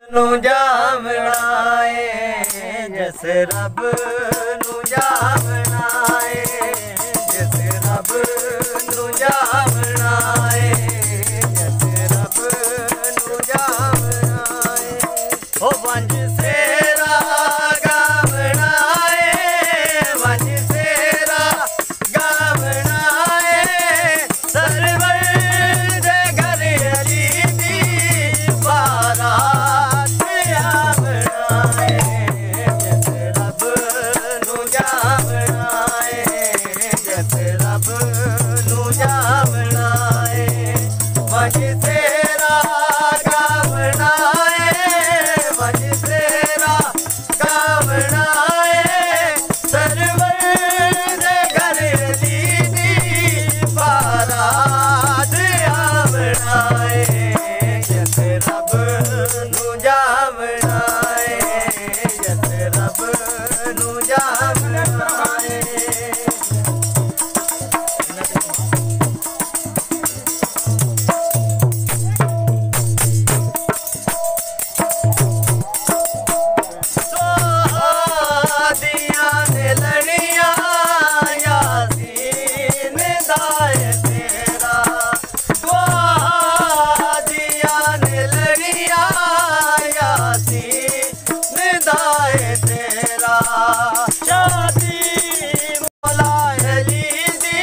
नू जावनाए जिस रब नू जावनाए जिस रब नू जावनाए जिस रब नू जावनाए ओ वंज सेरा गावनाए वंज सेरा गावनाए सरवर दे घर अली दी बारात आवनाए जिस रब नू जावनाए जिस रब नू जावनाए वंज सेरा गावनाए वंज सेरा गावनाए सरवर दे घर अली दी बारात आवनाए जिस रब नू जावनाए जिस रब नू जावनाए दिया ने लड़िया यासीन दाए तेरा दिया ने लड़िया यासीन दाए तेरा शादी मौला अली दी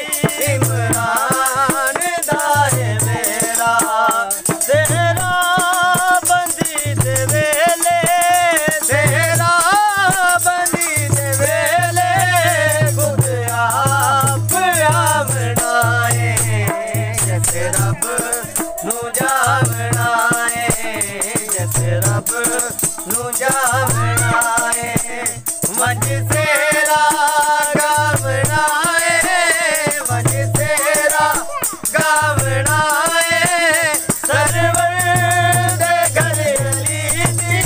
इमरान दाए मेरा तेरा बंदी दे वेले तेरा बंदी दे वेले खुद आप आवनाए जिस रब नू जावनाए जिस रब नू जावनाए वंज सेरा गावनाए वंज सेरा गावनाए सरवर दे घर अली दी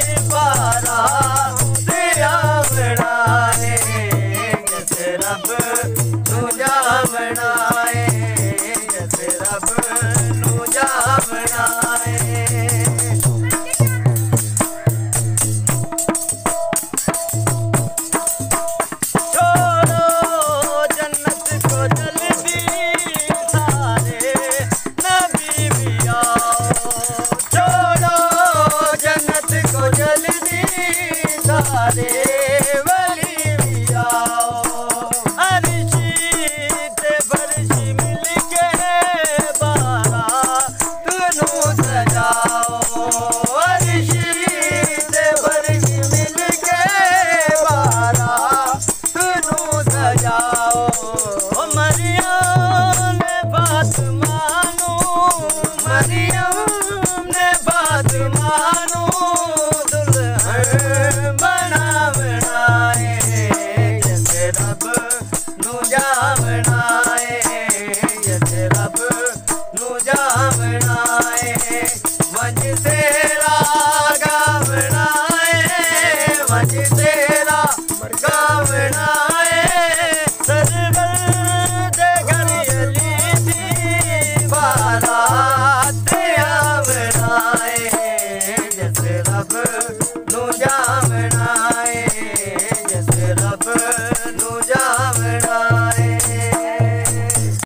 बारात आवनाए जिस रब नू जावनाए जिस रब नू जावनाए छोड़ो जन्नत को जल्दी सारे नबी भी आओ छोड़ो जन्नत को जल्दी सारे वली भी आओ अर्शी ते फर्शी मिलके बारात नू सजाओ अर्शी ते फर्शी मिलके बारात नू सजाओ मरियम ने फातिमा नू मरियम ने फातिमा नू दुल्हन बनावनाए जिस रब नू जावनाए जिस रब नू जावनाए वंज सेरा गावनाए वंज सेरा गावनाए सरवर दे घर अली दी बारात